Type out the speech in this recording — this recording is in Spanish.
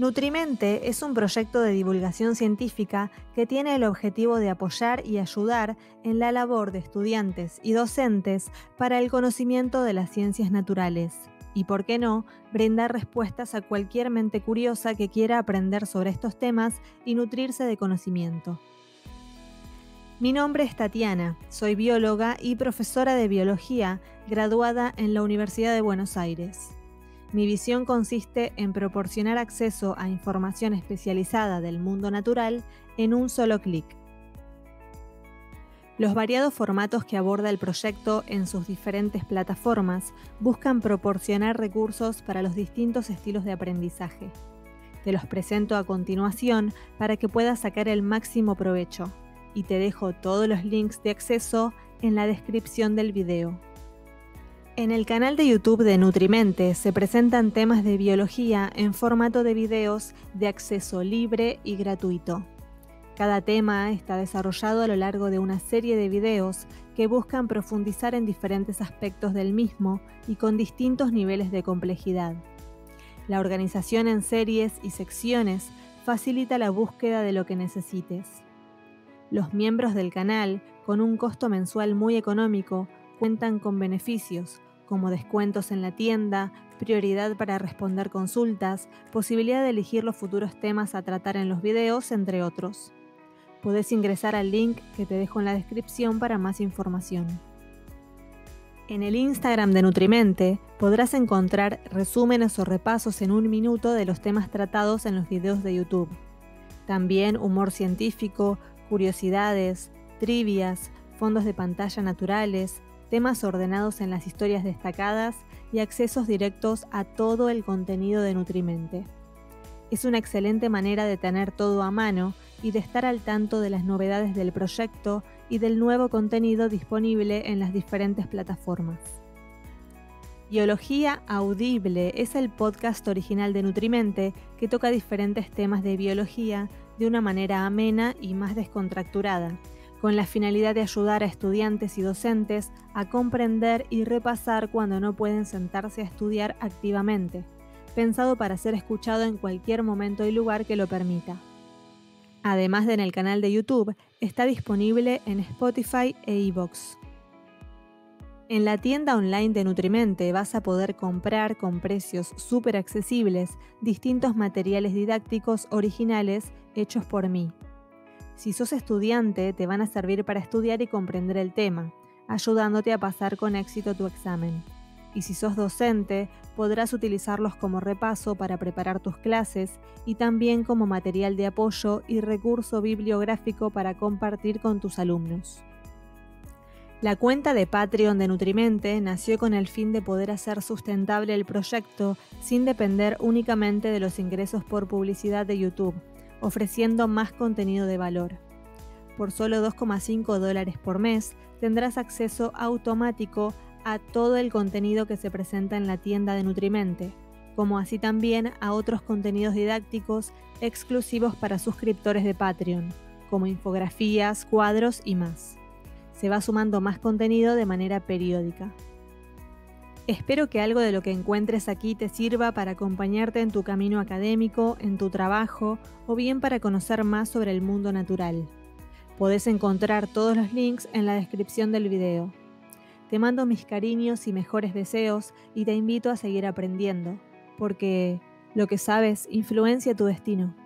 Nutrimente es un proyecto de divulgación científica que tiene el objetivo de apoyar y ayudar en la labor de estudiantes y docentes para el conocimiento de las ciencias naturales. Y, por qué no, brindar respuestas a cualquier mente curiosa que quiera aprender sobre estos temas y nutrirse de conocimiento. Mi nombre es Tatiana, soy bióloga y profesora de biología graduada en la Universidad de Buenos Aires. Mi visión consiste en proporcionar acceso a información especializada del mundo natural en un solo clic. Los variados formatos que aborda el proyecto en sus diferentes plataformas buscan proporcionar recursos para los distintos estilos de aprendizaje. Te los presento a continuación para que puedas sacar el máximo provecho, y te dejo todos los links de acceso en la descripción del video. En el canal de YouTube de Nutrimente se presentan temas de biología en formato de videos de acceso libre y gratuito. Cada tema está desarrollado a lo largo de una serie de videos que buscan profundizar en diferentes aspectos del mismo y con distintos niveles de complejidad. La organización en series y secciones facilita la búsqueda de lo que necesites. Los miembros del canal, con un costo mensual muy económico, cuentan con beneficios como descuentos en la tienda, prioridad para responder consultas, posibilidad de elegir los futuros temas a tratar en los videos, entre otros. Podés ingresar al link que te dejo en la descripción para más información. En el Instagram de Nutrimente podrás encontrar resúmenes o repasos en 1 minuto de los temas tratados en los videos de YouTube. También humor científico, curiosidades, trivias, fondos de pantalla naturales, temas ordenados en las historias destacadas y accesos directos a todo el contenido de Nutrimente. Es una excelente manera de tener todo a mano y de estar al tanto de las novedades del proyecto y del nuevo contenido disponible en las diferentes plataformas. Biología Audible es el podcast original de Nutrimente que toca diferentes temas de biología de una manera amena y más descontracturada, con la finalidad de ayudar a estudiantes y docentes a comprender y repasar cuando no pueden sentarse a estudiar activamente, pensado para ser escuchado en cualquier momento y lugar que lo permita. Además de en el canal de YouTube, está disponible en Spotify e iVoox. En la tienda online de Nutrimente vas a poder comprar con precios súper accesibles distintos materiales didácticos originales hechos por mí. Si sos estudiante, te van a servir para estudiar y comprender el tema, ayudándote a pasar con éxito tu examen. Y si sos docente, podrás utilizarlos como repaso para preparar tus clases y también como material de apoyo y recurso bibliográfico para compartir con tus alumnos. La cuenta de Patreon de Nutrimente nació con el fin de poder hacer sustentable el proyecto sin depender únicamente de los ingresos por publicidad de YouTube, ofreciendo más contenido de valor. Por solo $2,5 por mes tendrás acceso automático a todo el contenido que se presenta en la tienda de Nutrimente, como así también a otros contenidos didácticos exclusivos para suscriptores de Patreon, como infografías, cuadros y más. Se va sumando más contenido de manera periódica. Espero que algo de lo que encuentres aquí te sirva para acompañarte en tu camino académico, en tu trabajo o bien para conocer más sobre el mundo natural. Podés encontrar todos los links en la descripción del video. Te mando mis cariños y mejores deseos y te invito a seguir aprendiendo, porque lo que sabes influencia tu destino.